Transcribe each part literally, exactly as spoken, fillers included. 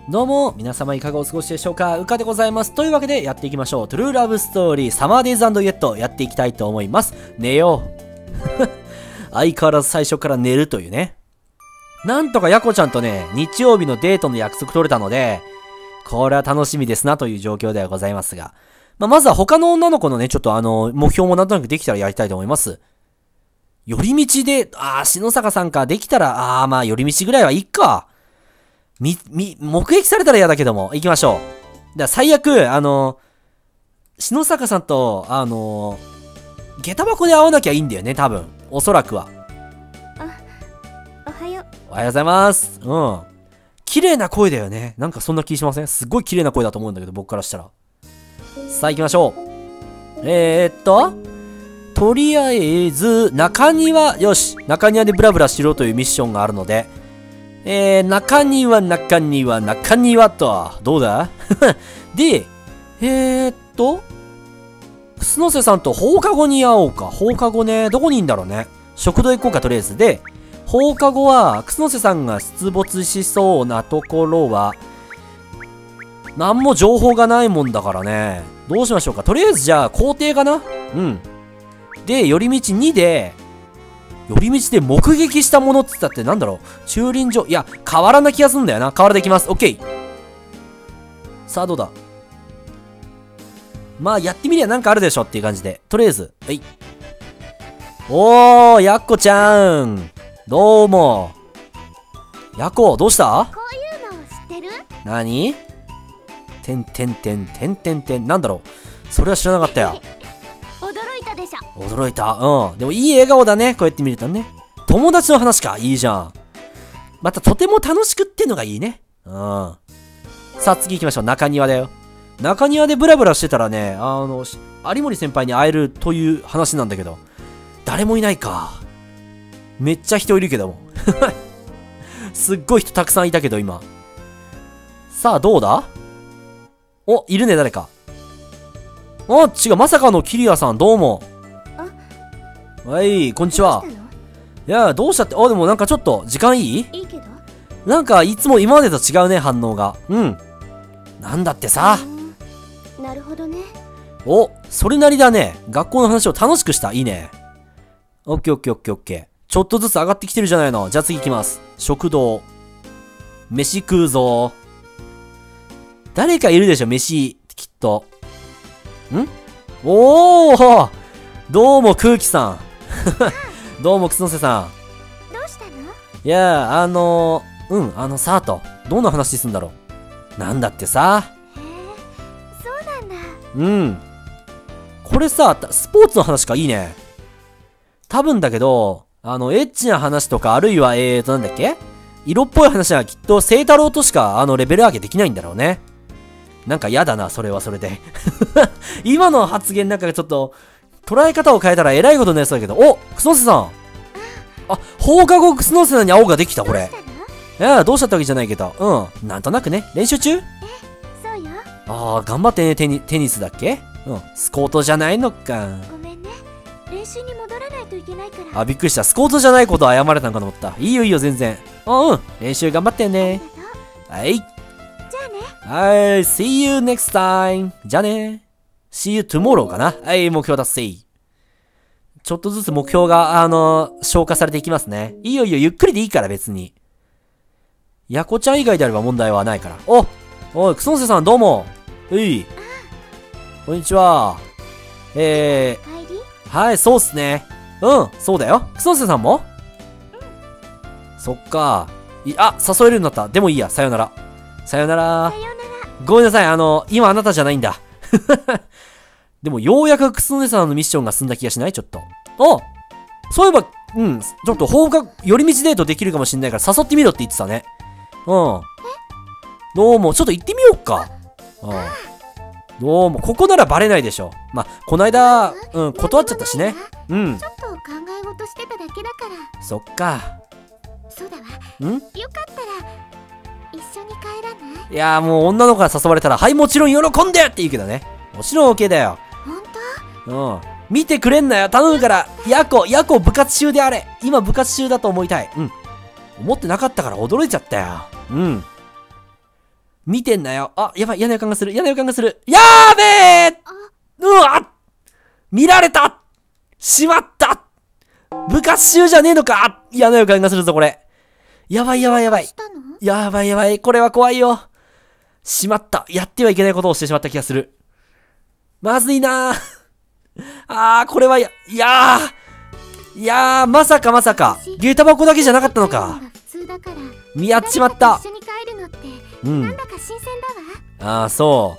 どうも、皆様いかがお過ごしでしょうか。うかでございます。というわけでやっていきましょう。トゥルーラブストーリーサマーデイズ&イエットやっていきたいと思います。寝よう。相変わらず最初から寝るというね。なんとかヤコちゃんとね、日曜日のデートの約束取れたので、これは楽しみですなという状況ではございますが。まあ、まずは他の女の子のね、ちょっとあの、目標もなんとなくできたらやりたいと思います。寄り道で、あー、篠坂さんか、できたら、あー、まあ寄り道ぐらいはいいか。み、み、目撃されたら嫌だけども、行きましょう。だ最悪、あの、篠坂さんと、あの、下駄箱で会わなきゃいいんだよね、多分。おそらくは。 あ、おはよう。 おはようございます。うん。綺麗な声だよね。なんかそんな気しません？すっごい綺麗な声だと思うんだけど、僕からしたら。さあ行きましょう。えー、っと、とりあえず、中庭、よし、中庭でブラブラしろというミッションがあるので、えー、中庭、中庭、中庭と、どうだで、えーっと、楠瀬さんと放課後に会おうか。放課後ね、どこにいんだろうね。食堂行こうか、とりあえず。で、放課後は、楠瀬さんが出没しそうなところは、なんも情報がないもんだからね。どうしましょうか。とりあえずじゃあ、校庭かな。うん。で、寄り道にで、寄り道で目撃したものって言ったってなんだろう。駐輪場。いや、河原な気がすんだよな。河原で行きます。オッケー。さあ、どうだ。まあ、やってみりゃなんかあるでしょっていう感じで。とりあえず。はい。おー、やっこちゃん。どうも。やっこ、どうした？ こういうの知ってる？ なに？てんてんてんてんてんてん。なんだろう。それは知らなかったよ。 驚いたでしょ。 驚いた。うん。でもいい笑顔だね。こうやって見るとね。友達の話か。いいじゃん。またとても楽しくってのがいいね。うん。さあ次行きましょう。中庭だよ。中庭でブラブラしてたらね、あの、有森先輩に会えるという話なんだけど、誰もいないか。めっちゃ人いるけども。すっごい人たくさんいたけど今。さあどうだ？お、いるね誰か。あ、違う、まさかのキリアさん、どうも。はい、こんにちは。いや、どうしたって、あ、でもなんかちょっと、時間いい？ いいけど。 なんか、いつも今までと違うね、反応が。うん。なんだってさ。 なるほどね。 お、それなりだね。学校の話を楽しくした。いいね。オッケーオッケーオッケーオッケー。ちょっとずつ上がってきてるじゃないの。じゃあ次行きます。食堂。飯食うぞ。誰かいるでしょ、飯。きっと。ん？おー！どうも、空気さん。どうも、楠瀬さん。 どうしたの？ いや、あのー、うん、あのさーと、どんな話すんだろう。なんだってさ。 へえ、そうなんだ。 うん。これさ、スポーツの話か、いいね。多分だけど、あの、エッチな話とか、あるいは、えーと、なんだっけ？色っぽい話はきっと、聖太郎としか、あの、レベル上げできないんだろうね。なんか嫌だな、それはそれで。今の発言なんかちょっと、捉え方を変えたらえらいことになりそうだけど、お！楠瀬さん！あ、放課後楠瀬さんに青ができた、これ。いや、どうしたってわけじゃないけど、うん。なんとなくね、練習中？ え、そうよ。 ああ、頑張ってね、テニ、テニスだっけ？うん。スコートじゃないのか。 ごめんね。練習に戻らないといけないから。 あ、びっくりした。スコートじゃないことを謝れたんかと思った。いいよいいよ、全然。あ、うん。練習頑張ってね。はい。 じゃあね。 はい、see you next time. じゃあね。see you tomorrow かな。はい、目標達成。ちょっとずつ目標が、あのー、消化されていきますね。いいよいいよ、ゆっくりでいいから別に。やこちゃん以外であれば問題はないから。おおい、楠瀬さんどうも。うい。こんにちは。えー、 帰り？ はい、そうっすね。うん、そうだよ。楠瀬さんも？うん。そっか。い、あ、誘えるようになった。でもいいや、さよなら。さよなら。 さよなら。 ごめんなさい、あの、今あなたじゃないんだ。でも、ようやく楠瀬さんのミッションが済んだ気がしない？ちょっと。あ！そういえば、うん、ちょっと放課、寄り道デートできるかもしんないから誘ってみろって言ってたね。うん。どうも、ちょっと行ってみようか。うん。どうも、ここならバレないでしょ。まあ、こないだ、うん、断っちゃったしね。うん。 ちょっと考え事してただけだから。 そっか。 そうだわ。 ん？ よかったら、一緒に帰らない？ いやーもう女の子から誘われたら、はい、もちろん喜んでって言うけどね。もちろん OK だよ。 ほんうん。 と？ 見てくれんなよ、頼むから。ヤコ、ヤコ部活中であれ。今部活中だと思いたい。うん。思ってなかったから驚いちゃったよ。うん。 見てんなよ。あ、やばい、嫌な予感がする。嫌な予感がする。やーべえうわ見られたしまった部活中じゃねえのか嫌な予感がするぞ、これ。やばいやばいやばい。やばいやばい。これは怖いよ。しまった。やってはいけないことをしてしまった気がする。まずいなー。あー、これはや、いやー。いやー、まさかまさか。下駄箱だけじゃなかったのか。見やっちまった。うん。あー、そう。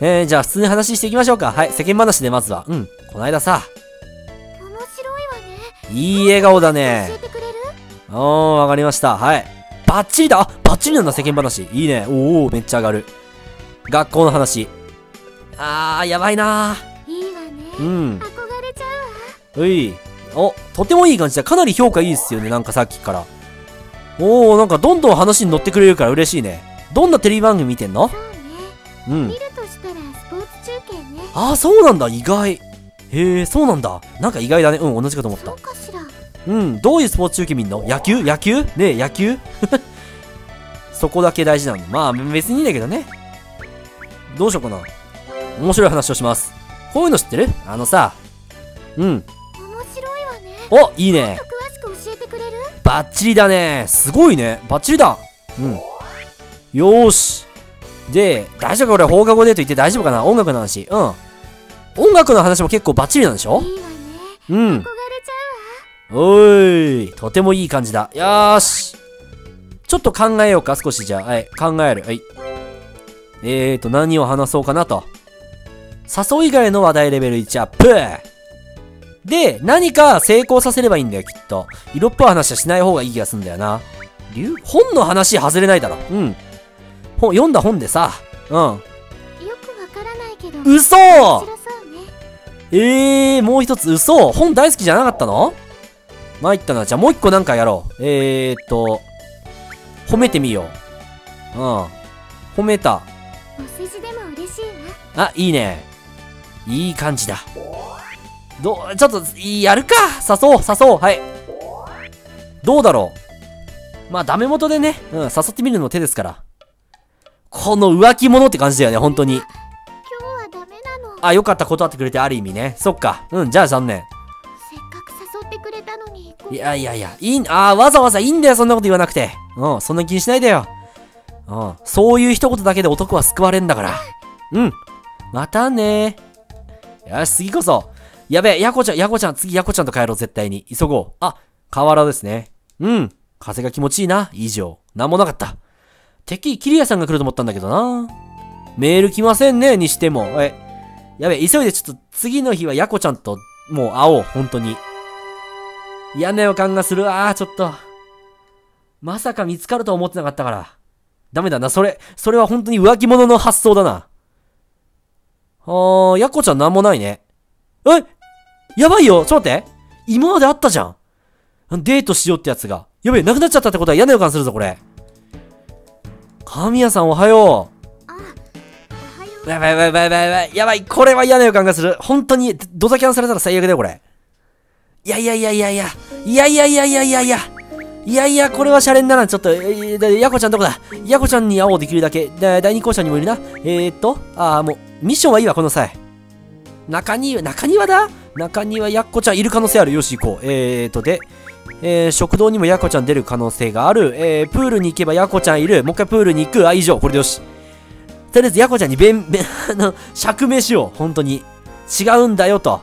えー、じゃあ普通に話していきましょうか。はい、世間話でまずは。うん。こないださ。 面白いわね。 いい笑顔だね。 教えてくれる？ おー、わかりました。はい。バッチリだ。あ、バッチリなんだ、世間話。いいね。おー、めっちゃ上がる。学校の話。あー、やばいなー。 いいわね。 うん。 憧れちゃうわ。 うい。お、とてもいい感じだ。かなり評価いいですよね、なんかさっきから。おー、なんかどんどん話に乗ってくれるから嬉しいね。どんなテレビ番組見てんの？ そうね。 うん。 見るとしたらスポーツ中継ね。 あー、そうなんだ、意外。へえ、そうなんだ。なんか意外だね。うん、同じかと思った。 そうかしら。 うん、どういうスポーツ中継見んの？野球？野球？ねえ、野球そこだけ大事なんだ。まあ、別にいいんだけどね。どうしようかな。面白い話をします。こういうの知ってる？あのさ、うん。 面白いわね。 お、いいね。 詳しく教えてくれる？ バッチリだね。すごいね。バッチリだ。うん。よーし。で、大丈夫かこれ放課後デート言って大丈夫かな？音楽の話。うん。音楽の話も結構バッチリなんでしょ？ いいわね。 うん。 憧れちゃうわ。 おーい。とてもいい感じだ。よーし。ちょっと考えようか、少しじゃあ。はい。考える。はい。えーと、何を話そうかなと。誘い以外の話題レベルいちアップ。で、何か成功させればいいんだよ、きっと。色っぽい話はしない方がいい気がすんだよな。流本の話外れないだろ。うん。本、読んだ本でさ。うん。 よくわからないけど。 嘘面白そうね。 えー、もう一つ嘘本大好きじゃなかったの？参ったな。じゃあもう一個なんかやろう。えーっと、褒めてみよう。うん。褒めた。 お世辞でも嬉しいわ。 あ、いいね。いい感じだ。どう、ちょっと、やるか誘おう、誘おう、はい。どうだろう。まあ、ダメ元でね、うん、誘ってみるのも手ですから。この浮気者って感じだよね、本当に。 今日はダメなの。 あ、よかった、断ってくれてある意味ね。そっか。うん、じゃあ残念。 せっかく誘ってくれたのに。 いやいやいや、いい、あー、わざわざいいんだよ、そんなこと言わなくて。うん、そんな気にしないでよ。うん、そういう一言だけで男は救われんだから。うん。またねー。よし、次こそ。やべえ、ヤコちゃん、ヤコちゃん、次ヤコちゃんと帰ろう、絶対に。急ごう。あ、河原ですね。うん。風が気持ちいいな。以上。なんもなかった。てっきりキリヤさんが来ると思ったんだけどな。メール来ませんね、にしても。え、やべえ、急いでちょっと次の日はヤコちゃんともう会おう、本当に。嫌な予感がする。あー、ちょっと。まさか見つかるとは思ってなかったから。ダメだな、それ、それは本当に浮気者の発想だな。あー、ヤコちゃんなんもないね。えやばいよ、ちょっと待って。今まであったじゃん。デートしようってやつが。やべえ、なくなっちゃったってことは嫌な予感するぞ、これ。神谷さんおはよう。 あ、おはよう。 やばいやばいやばいやばいやばい。やばい、これは嫌な予感がする。本当に、ドタキャンされたら最悪だよ、これ。いやいやいやいやいや。いやいやいやいやいやいや。いやいや、これはシャレにならん。ちょっと、えー、ヤコちゃんどこだ？ヤコちゃんに会おう、できるだけ。で、第二校舎にもいるな。えーっと、あー、もう、ミッションはいいわ、この際。中庭、中庭だ中庭、ヤッコちゃんいる可能性ある。よし、行こう。えーと、で、えー、食堂にもヤコちゃん出る可能性がある。えー、プールに行けばヤコちゃんいる。もう一回プールに行く。あ、以上。これでよし。とりあえずヤコちゃんにべん、べん、あの、釈明しよう。本当に。違うんだよ、と。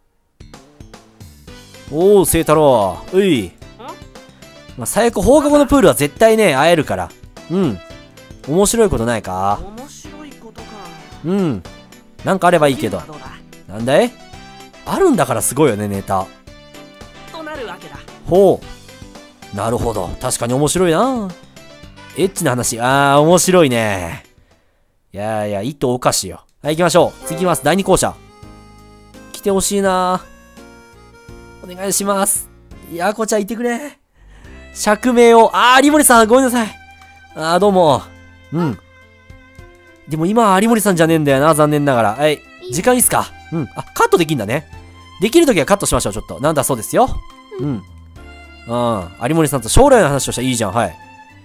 おー、聖太郎。うい。まあ、最悪放課後のプールは絶対ね、会えるから。うん。面白いことないか？ 面白いことか。 うん。なんかあればいいけど。なんだい？あるんだからすごいよね、ネタ。 となるわけだ。 ほう。なるほど。確かに面白いな。エッチな話。あー、面白いね。いやいや、いとおかしいよ。はい、行きましょう。次行きます。第二校舎。来てほしいな。お願いします。やこちゃんいてくれ。釈明を。あー、有森さん、ごめんなさい。あー、どうも。うん。でも今は有森さんじゃねえんだよな、残念ながら。はい。時間いいっすか？うん。あ、カットできんだね。できるときはカットしましょう、ちょっと。なんだそうですよ。うん。うん。有森さんと将来の話をしたらいいじゃん、はい。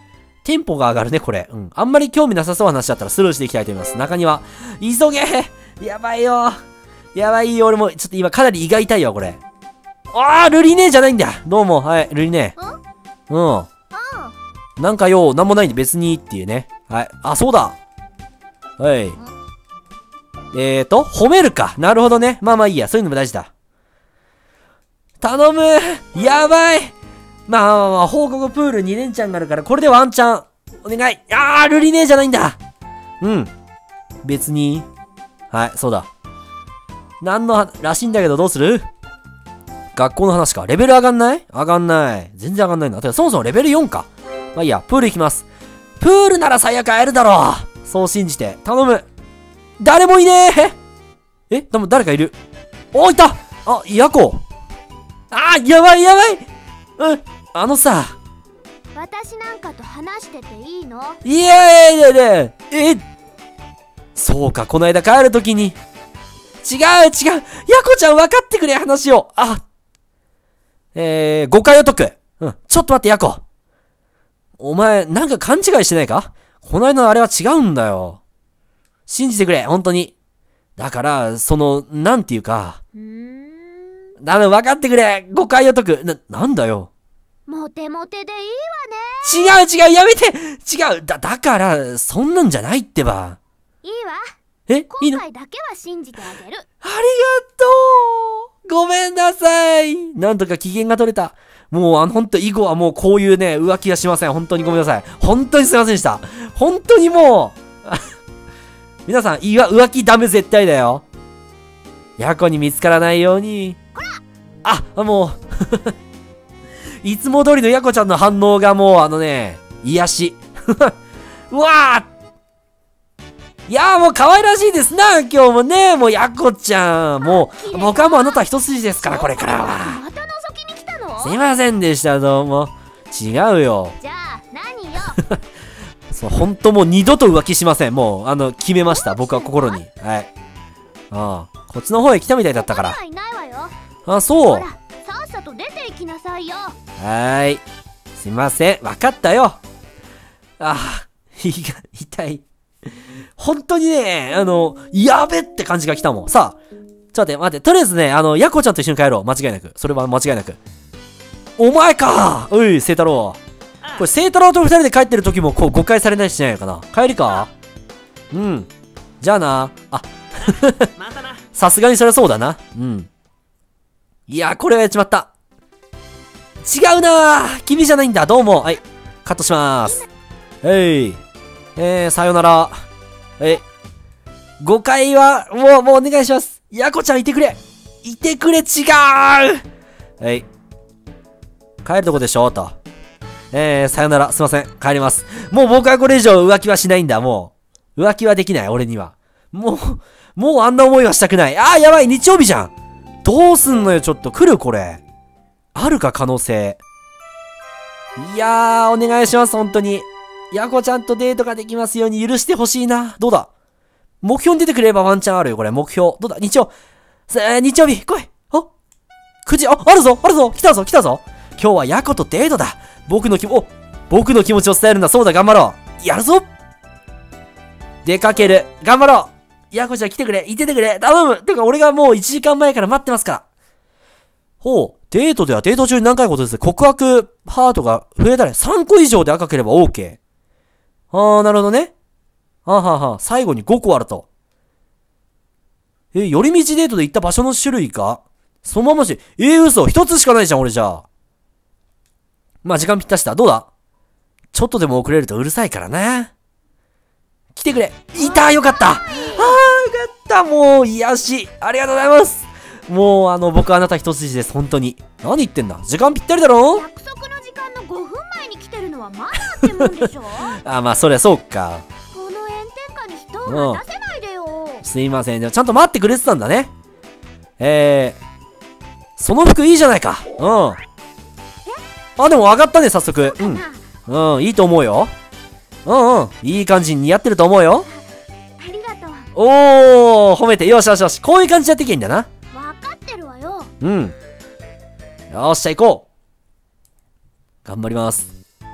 テンポが上がるね、これ。うん。あんまり興味なさそうな話だったらスルーしていきたいと思います。中庭。急げやばいよやばいよ、俺も、ちょっと今かなり胃が痛いよ、これ。あー、ルリネじゃないんだ。どうも、はい、ルリネ。うん。なんかよ、なんもないんで別にっていうね。はい。あ、そうだ。はい。えーと、褒めるか。なるほどね。まあまあいいや。そういうのも大事だ。頼むやばいまあまあまあ、報告プールに連チャンがあるから、これでワンチャン。お願い。あー、ルリネじゃないんだ。うん。別に。はい、そうだ。なんの、らしいんだけど、どうする？学校の話か。レベル上がんない？上がんない。全然上がんないな。てか、そもそもレベルよんか。まあいいや、プール行きます。プールなら最悪会えるだろう。そう信じて。頼む。誰もいねえ。え、でも誰かいる。お、いた。あ、ヤコ。あー、やばいやばい。うん、あのさ。 私なんかと話してていいの？ いやいやいやいや、え、そうか、この間帰るときに。違う違う。ヤコちゃん分かってくれ、話を。あ。えー、誤解を解く。うん。ちょっと待って、ヤコ。お前、なんか勘違いしてないか？この間のあれは違うんだよ。信じてくれ、本当に。だから、その、なんていうか。 うーん。 だめ、分かってくれ。誤解を解く。な、なんだよ。 モテモテでいいわね。 違う違う、やめて違う。だ、だから、そんなんじゃないってば。 いいわ。 え、いいの？ 今回だけは信じてあげる。 ありがとう。ごめんなさい。なんとか機嫌が取れた。もう、あの、ほんと、以後はもうこういうね、浮気はしません。本当にごめんなさい。本当にすいませんでした。本当にもう、皆さん、いわ、浮気ダメ絶対だよ。ヤコに見つからないように。あ、もう、いつも通りのヤコちゃんの反応がもう、あのね、癒し。うわーいやーもう可愛らしいですな、今日もね。もうヤコちゃん。もう、僕はもうあなた一筋ですから、これからは。 また覗きに来たの？ すいませんでした、どうも。違うよ。 じゃあ、何よ。 そう、ほんともう二度と浮気しません。もう、あの、決めました。僕は心に。はい。ああ、こっちの方へ来たみたいだったから。 ここにはいないわよ。 あ、そう。 ほら、さっさと出て行きなさいよ。 はーい。すいません。わかったよ。ああ、胃が痛い。本当にね、あの、やべって感じが来たもん。さあ、ちょっと待って、待って。とりあえずね、あの、ヤコちゃんと一緒に帰ろう。間違いなく。それは間違いなく。お前かおい、聖太郎。これ、聖太郎と二人で帰ってる時も、こう、誤解されないしないのかな。帰りかうん。じゃあな。あ、 またな。 さすがにそりゃそうだな。うん。いや、これはやっちまった。違うなぁ。君じゃないんだ。どうも。はい。カットしまーす。えい。えー、さよなら。え、誤解は、もう、もうお願いします。ヤコちゃんいてくれいてくれ違うはい。帰るとこでしょと。えー、さよなら。すいません。帰ります。もう僕はこれ以上浮気はしないんだ、もう。浮気はできない、俺には。もう、もうあんな思いはしたくない。あー、やばい日曜日じゃんどうすんのよ、ちょっと。来るこれ。あるか、可能性。いやー、お願いします、本当に。ヤコちゃんとデートができますように許してほしいな。どうだ目標に出てくればワンチャンあるよ、これ。目標。どうだ日曜。さあ、日曜日、来い。あ ?く 時、あ、あるぞあるぞ来たぞ来たぞ今日はヤコとデートだ僕の気も、お僕の気持ちを伝えるんだ。そうだ、頑張ろうやるぞ出かける頑張ろうヤコちゃん来てくれいててくれ頼むてか、俺がもういちじかんまえから待ってますから。ほう。デートではデート中に何回ことです。告白ハートが増えたらさんこ以上で赤ければ OK。あー、なるほどね。はあ、はあはあ、最後にごこあると。え、寄り道デートで行った場所の種類かそのままし、えー、嘘一つしかないじゃん、俺じゃあ。まあ、時間ぴったしだ。どうだちょっとでも遅れるとうるさいからな。来てくれいたよかったあー、よかった。もう、癒し。ありがとうございます。もう、あの、僕はあなた一筋です。本当に。何言ってんだ時間ぴったりだろ約束の時間のごふんまえに来てるのはマナーってもんでしょあ、まあ、そりゃそうか。 この炎天下に人を待たせないでよ。 すいません。でもちゃんと待ってくれてたんだね。えー、その服いいじゃないか。うん。あ、でも上がったね、早速。うん。うん、いいと思うよ。うんうん。いい感じに似合ってると思うよ。 ありがとう。 おー、褒めて。よしよしよし。こういう感じでやっていけんだな。 わかってるわよ。 うん。よっしゃ、行こう。頑張ります。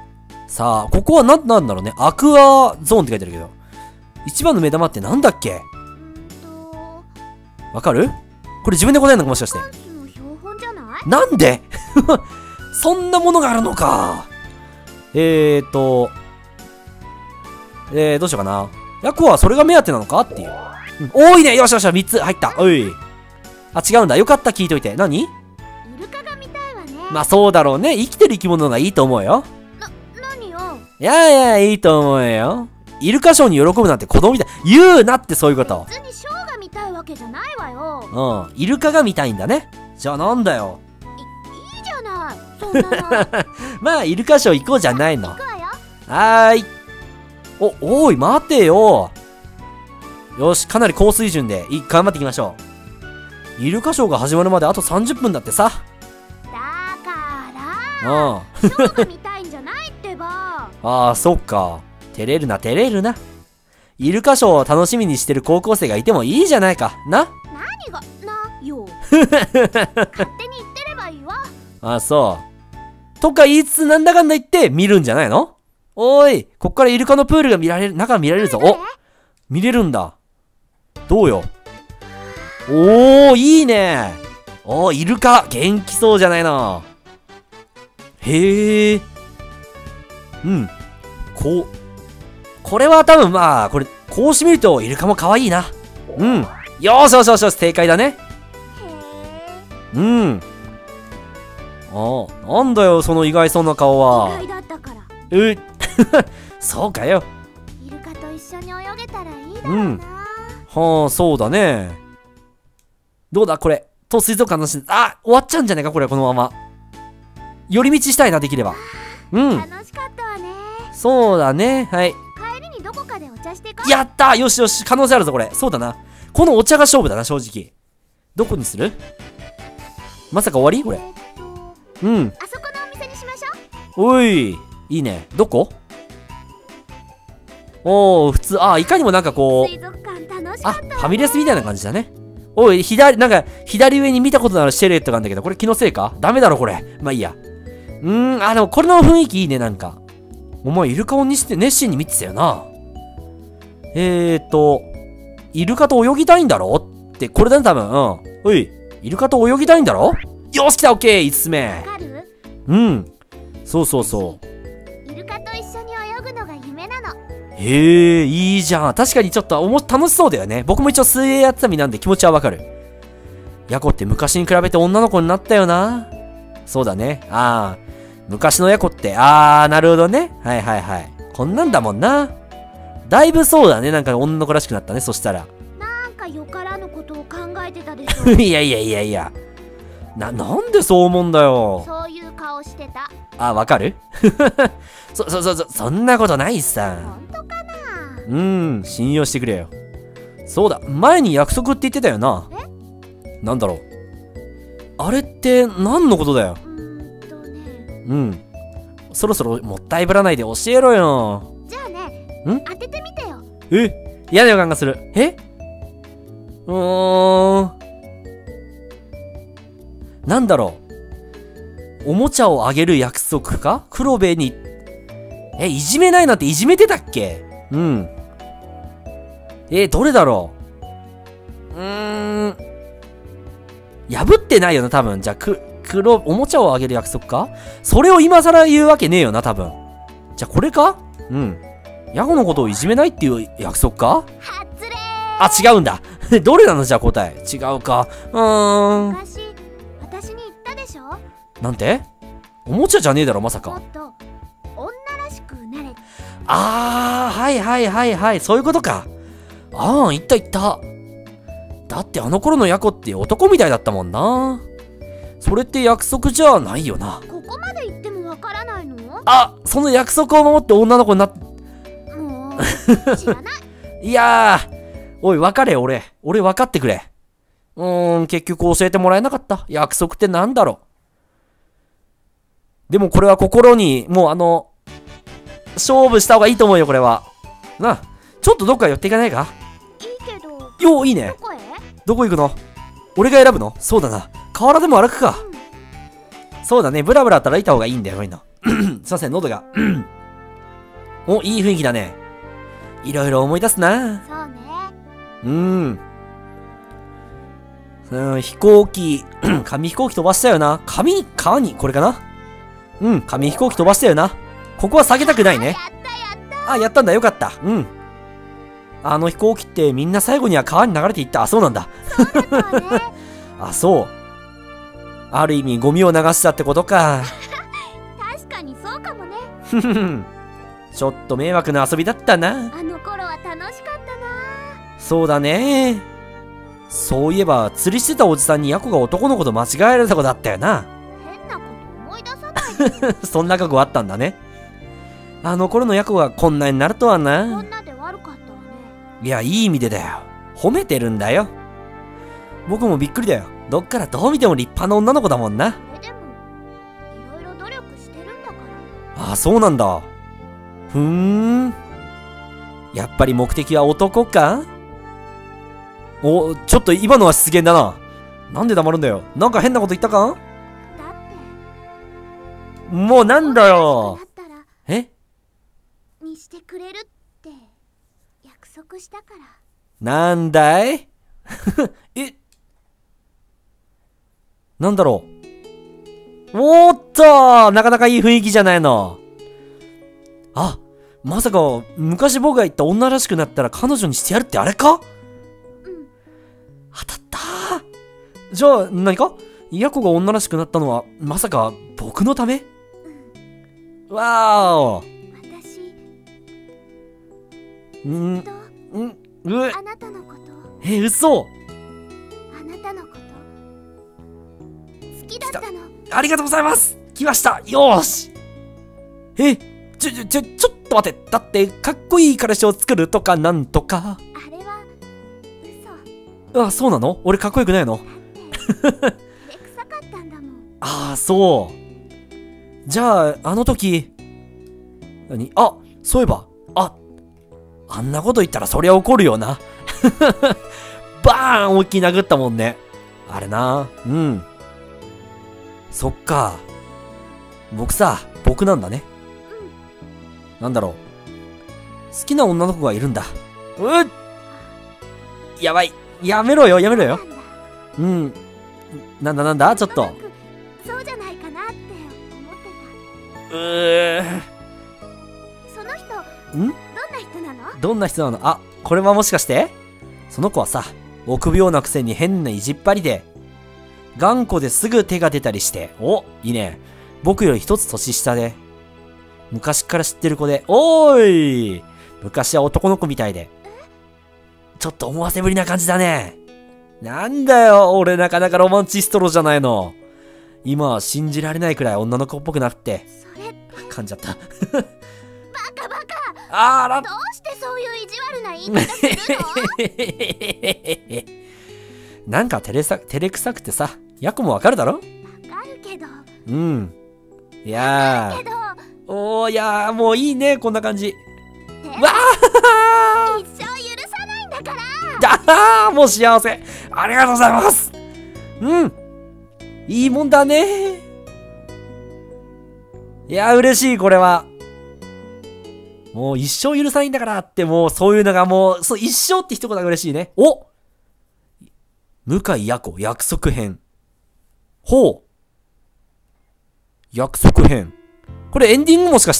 さあ、ここは何なんだろうね。アクアゾーンって書いてあるけど。一番の目玉ってなんだっけ？ とわかる？これ自分で答えるのかもしかして。 ダンスの標本じゃない？ なんでそんなものがあるのか。えーと、えー、どうしようかな。ヤコはそれが目当てなのかっていう。うん、多いね。よしよし、みっつ入った。おい。あ、違うんだ。よかった、聞いといて。何？ イルカが見たいわね。 まあそうだろうね。生きてる生き物がいいと思うよ。 な、何よ。 いやいや、いいと思うよ。イルカショーに喜ぶなんて子供みたい。言うなってそういうこと。 別にショーが見たいわけじゃないわよ。 うん。イルカが見たいんだね。じゃあなんだよ。 い、いいじゃない。そんなの。 まあ、イルカショー行こうじゃないの。 行くわよ。 はーい。お、おい、待てよ。よし、かなり高水準で、い、頑張っていきましょう。イルカショーが始まるまであとさんじゅっぷんだってさ。 だからうん。 ショーが見たいんじゃないってば。 ああ、そっか。照れるな、照れるな。イルカショーを楽しみにしてる高校生がいてもいいじゃないか。な。 何が、な、よ。勝手に言ってればいいわ。 ああ、そう。とか言いつつなんだかんだ言って見るんじゃないの？おーい、こっからイルカのプールが見られる、中見られるぞ。お、見れるんだ。どうよ。おー、いいね。おー、イルカ、元気そうじゃないの。へえ。うん。こう。これは多分まあ、これ、こうしてみるとイルカも可愛いな。うん。よーしよしよしよし、正解だね。 へうん。ああ、なんだよ、その意外そうな顔は。 意外だったから。 うっ、そうかよ。 イルカと一緒に泳げたらいいだろう。 うんな。 はあ、そうだね。どうだ、これ。と水族館の話、あ、終わっちゃうんじゃねえか、これ、このまま。寄り道したいな、できれば。うん。 楽しかったわね。 そうだね。はい。 帰りにどこかでお茶していこう。 やったー、よしよし、可能性あるぞ、これ。そうだな。このお茶が勝負だな、正直。どこにする？まさか終わりこれ。 えーっとうん。 あそこのお店にしましょう。 おい、いいね。どこ？おー、普通、あ、いかにもなんかこ水う、 族館楽しあ、 かったわね。 ファミレスみたいな感じだね。おい、左、なんか、左上に見たことのあるシェレットがあるんだけど、これ気のせいか？ダメだろ、これ。まあいいや。うーん、あ、でもこれの雰囲気いいね、なんか。お前、イルカをにして熱心に見てたよな。えーと、イルカと泳ぎたいんだろって、これだね、多分。うん。おい、イルカと泳ぎたいんだろ？よし、来た、オッケー、いつつめ。 わかる？ うん。そうそうそう。 イルカと一緒に泳ぐのが夢なの。 へえ、いいじゃん。確かにちょっとおも楽しそうだよね。僕も一応水泳やってた身なんで気持ちはわかる。ヤコって昔に比べて女の子になったよな。そうだね。ああ。昔のヤコって、ああ、なるほどね。はいはいはい。こんなんだもんな。だいぶそうだね。なんか女の子らしくなったね。そしたら。 なんかよからぬことを考えてたでしょ。 いやいやいやいや。な、なんでそう思うんだよ。 そういう顔してた。 あ、わかるそ、そ、そ、そ、そんなことないさ。 本当かな？ うん、信用してくれよ。そうだ、前に約束って言ってたよな。 え？ なんだろう。あれって何のことだよ。 うーんとね。 うん。そろそろもったいぶらないで教えろよ。 じゃあね、 ん？ 当ててみてよ。 え？嫌な予感がする。え？うーん。なんだろう。おもちゃをあげる約束か？黒部に。え、いじめないなんていじめてたっけ？うん。え、どれだろう？うーん。破ってないよな、多分。じゃあ、く、黒、おもちゃをあげる約束か？それを今更言うわけねえよな、多分。じゃあ、これか？うん。ヤゴのことをいじめないっていう約束か？ 外れー。 あ、違うんだ。どれなのじゃあ答え。違うか。うーん。 昔、私に言ったでしょ？ なんて？おもちゃじゃねえだろ、まさか。 もっと、女らしくなれ。 あー、はいはいはいはい。そういうことか。あー、言った言った。だってあの頃のヤコって男みたいだったもんな。それって約束じゃないよな。 ここまで言ってもわからないの？ あ、その約束を守って女の子になっ、 もう、知らない。 いやー、おい、分かれ、俺。俺分かってくれ。うーん、結局教えてもらえなかった。約束ってなんだろう。でもこれは心に、もうあの、勝負した方がいいと思うよ、これは。なあ、ちょっとどっか寄っていかないか？ いいけど。 よー、いいねど。こへ？ どこ行くの？俺が選ぶの？そうだな。河原でも歩くか。そうだね。ブラブラと歩いた方がいいんだよ、こういうの。すいません、喉が。 お、いい雰囲気だね。いろいろ思い出すな。 そうね。 うん。うん、飛行機、紙飛行機飛ばしたよな。紙に、川に、これかな。うん、紙飛行機飛ばしたよな。ここは下げたくないね。 やったやったあ、やったんだ、よかった。うん。あの飛行機ってみんな最後には川に流れていった。あ、そうなんだ。 そうだね。 あ、そう。ある意味ゴミを流したってことか。 確かにそうかもね。 ふふふ。ちょっと迷惑な遊びだったな。 あの頃は楽しかったな。 そうだね。そういえば釣りしてたおじさんにヤコが男の子と間違えられたことあったよな。 変なこと思い出さないで。 そんな過去あったんだね。あの頃のヤコがこんなになるとはこな。 んなで悪かったわね。 いや、いい意味でだよ。褒めてるんだよ。僕もびっくりだよ。どっからどう見ても立派な女の子だもんな。 え、でもいろいろ努力してるんだから。 ああ、そうなんだ。ふーん。やっぱり目的は男か？お、ちょっと今のは失言だな。なんで黙るんだよ。なんか変なこと言ったか？ だってもうなんだよ。 だったらえ？ にしてくれるって約束したから。 なんだい？え？なんだろう。おーっと、なかなかいい雰囲気じゃないの。あ、まさか昔僕が言った女らしくなったら彼女にしてやるってあれか？ うん。 当たったー。じゃあ何かヤコが女らしくなったのはまさか僕のため？わーお。 私んとんうえあなたのこと、 え、嘘。 あなたのこと好きだったの。 ありがとうございます。来ました。よーし。え、ちょ、ちょ、ちょ、ちょっと待って。だって、かっこいい彼氏を作るとかなんとか。 あれは嘘。 あ、そうなの？俺かっこよくないの？ だって照れくさかったんだもん。 ああ、そう。じゃあ、あの時、何？あ、そういえば、あ、あんなこと言ったらそりゃ怒るよな。バーン思いっきり殴ったもんね。あれな。うん。そっか。僕さ、僕なんだね。なんだろう。好きな女の子がいるんだ。うっ！やばい。やめろよ、やめろよ。うん。なんだなんだちょっと。 そうじゃないかなって思ってうー。 た。その人、 ん？ どんな人なの？ どんな人なの？あ、これはもしかしてその子はさ、臆病なくせに変な意地っ張りで、頑固ですぐ手が出たりして、お、いいね。僕より一つ年下で、昔から知ってる子で、おーい！昔は男の子みたいで、ちょっと思わせぶりな感じだね。なんだよ、俺なかなかロマンチストロじゃないの。今は信じられないくらい女の子っぽくなって、 それ噛んじゃった。 バカバカ。 あらどうしてそういう意地悪な言い方するの？ なんか照れさ、照れくさくてさ、ヤコもわかるだろ？ わかるけど。 うん。いやけど、 ー。おー、いやー、もういいね、こんな感じ。わー一生許さないんだから。 だーもう幸せ。ありがとうございます。うん。いいもんだね。いやー、嬉しい、これは。もう一生許さないんだからって、もうそういうのがもう、そう、一生って一言が嬉しいね。お！向井ヤコ約束編。ほう。約束編。これエンディングもしかして。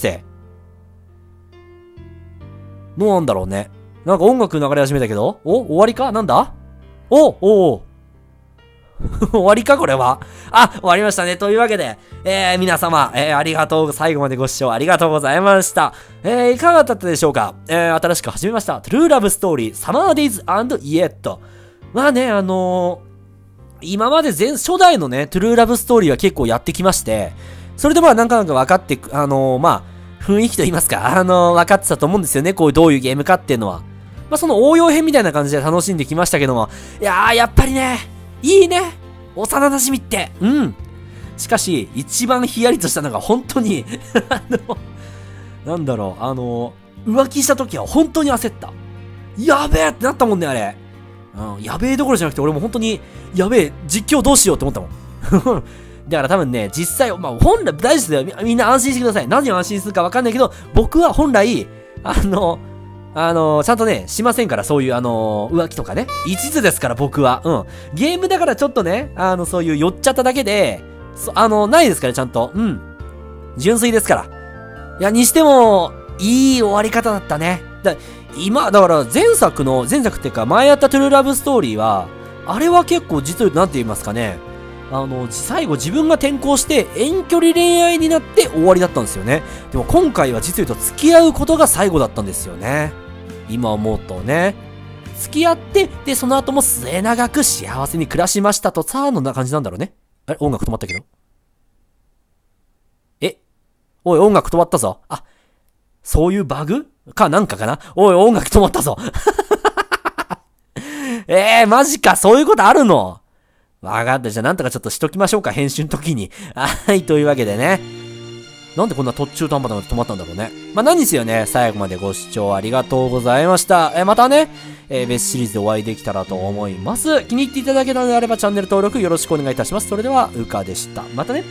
どうなんだろうね。なんか音楽流れ始めたけどお終わりかなんだおおお終わりかこれは。あ、終わりましたね。というわけで、えー、皆様、えー、ありがとう、最後までご視聴ありがとうございました。えー、いかがだったでしょうか？えー、新しく始めました、True Love Story Summer Days and Yet。まあね、あのー、今まで前、初代のね、True Love Story は結構やってきまして、それでまあなんかなんか分かって、あのー、まあ、雰囲気と言いますか、あのー、分かってたと思うんですよね。こういうどういうゲームかっていうのは。まあその応用編みたいな感じで楽しんできましたけども、いやー、やっぱりね、いいね幼馴染って。うん。しかし、一番ヒヤリとしたのが本当に、あの、なんだろう、あの、浮気した時は本当に焦った。やべえってなったもんね、あれ。うん、やべえどころじゃなくて、俺も本当に、やべえ、実況どうしようって思ったもん。 だから多分ね、実際、まあ本来、大丈夫ですよ。みみんな安心してください。何を安心するかわかんないけど、僕は本来、あの、あの、ちゃんとね、しませんから、そういう、あの、浮気とかね。一途ですから、僕は。うん。ゲームだからちょっとね、あの、そういう寄っちゃっただけで、そあの、ないですから、ちゃんと。うん。純粋ですから。いや、にしても、いい終わり方だったね。だ今、だから前作の、前作っていうか、前やったトゥルーラブストーリーは、あれは結構実は、なんて言いますかね。あの、最後自分が転校して遠距離恋愛になって終わりだったんですよね。でも今回は実言うと付き合うことが最後だったんですよね。今思うとね。付き合って、で、その後も末永く幸せに暮らしましたとさーのな感じなんだろうね。あれ音楽止まったけど。えおい、音楽止まったぞ。あ、そういうバグかなんかかな。おい、音楽止まったぞ。えー、マジか、そういうことあるの？わかった。じゃあなんとかちょっとしときましょうか、編集の時に。はい、というわけでね。なんでこんな途中途半端なの止まったんだろうね。まあ、何ですよね。最後までご視聴ありがとうございました。えー、またね、えー、別シリーズでお会いできたらと思います。気に入っていただけたのであればチャンネル登録よろしくお願いいたします。それでは、うかでした。またね。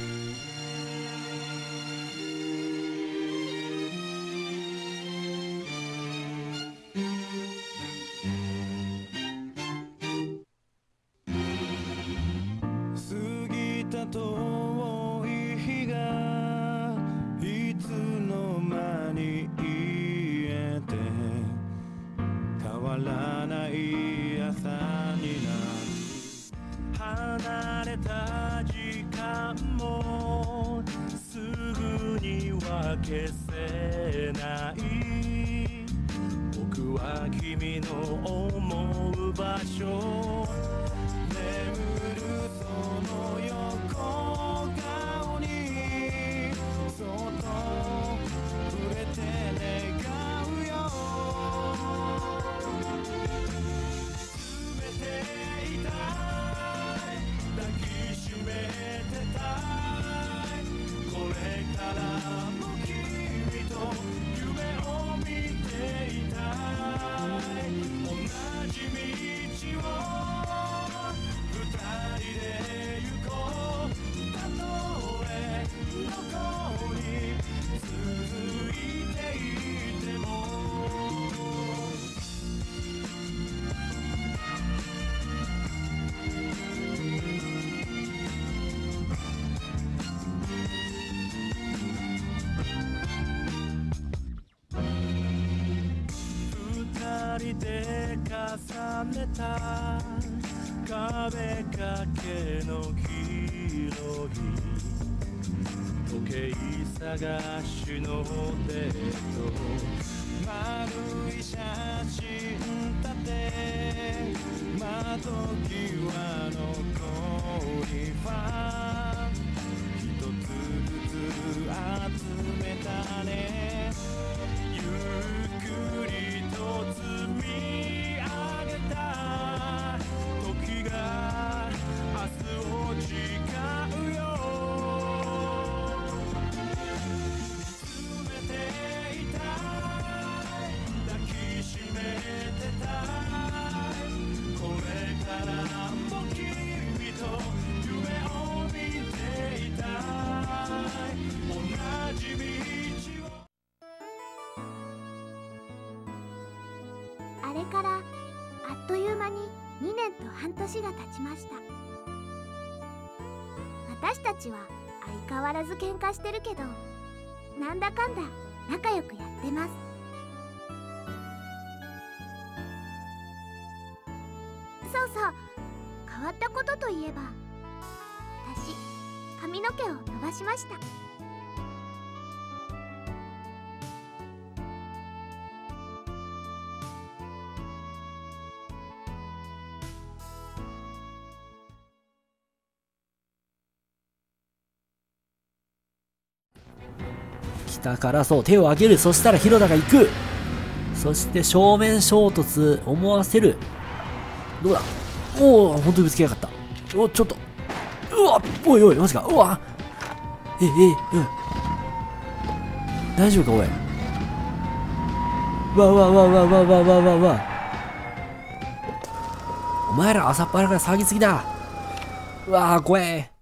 遠い日がいつの間に癒えて変わらない朝になる離れた時間もすぐには消せない僕は君の思う場所眠るその横顔にそっと触れて願うよ冷ていたい抱きしめてたいこれからも君と夢を見ていたい同じ道をで重ねた壁掛けの黄色い時計探しのデート丸い写真立て窓際の恋は一つずつ集めたねゆっくりと積み上げた時が明日を誓うよ冷ていたい抱きしめてたいこれからも君と夢を見ていたい同じ道をあれからあっという間ににねんと半年が経ちました。私たちは相変わらず喧嘩してるけどなんだかんだ仲良くやってます。そうそう、変わったことといえば私髪の毛を伸ばしました。 下からそう手を上げる。そしたら広田が行く。そして正面衝突思わせる。どうだ。おお本当にぶつけやがった。おちょっとうわおいおいマジか。うわええうん大丈夫かおい。わわわわわわわわわお前ら朝っぱらから騒ぎすぎだ。うわー怖え。